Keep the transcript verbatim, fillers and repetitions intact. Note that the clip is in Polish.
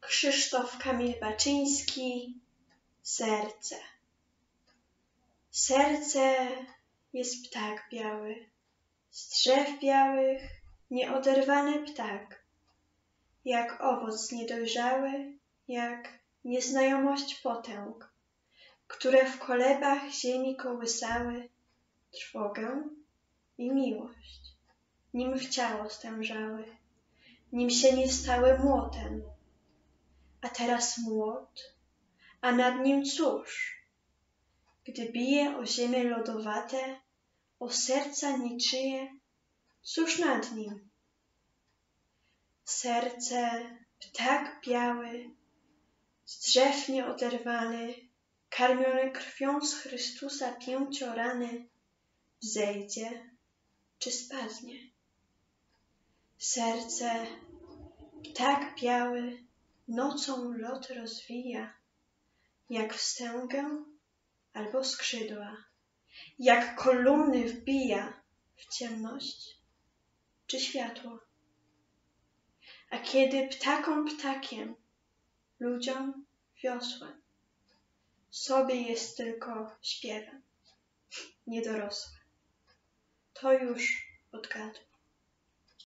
Krzysztof Kamil Baczyński. Serce. Serce jest ptak biały, z drzew białych nieoderwany ptak, jak owoc niedojrzały, jak nieznajomość potęg, które w kolebach ziemi kołysały trwogę i miłość, nim w ciało stężały, nim się nie stały młotem. A teraz młot, a nad nim cóż? Gdy bije o ziemię lodowate, o serca niczyje, cóż nad nim? Serce, ptak biały, z drzew nieoderwany, karmiony krwią z Chrystusa pięciorany, wzejdzie czy spadnie? Serce, ptak biały, nocą lot rozwija, jak wstęgę albo skrzydła, jak kolumny wbija w ciemność czy światło. A kiedy ptakom ptakiem, ludziom wiosłem, sobie jest tylko śpiewem, niedorosłe, to już odgadło.